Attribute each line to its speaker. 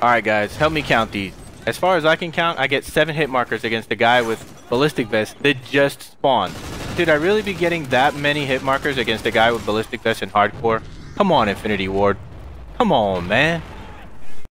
Speaker 1: Alright guys, help me count these. As far as I can count, I get 7 hit markers against the guy with ballistic vest that just spawned. Should I really be getting that many hit markers against a guy with ballistic vest in hardcore? Come on, Infinity Ward. Come on, man.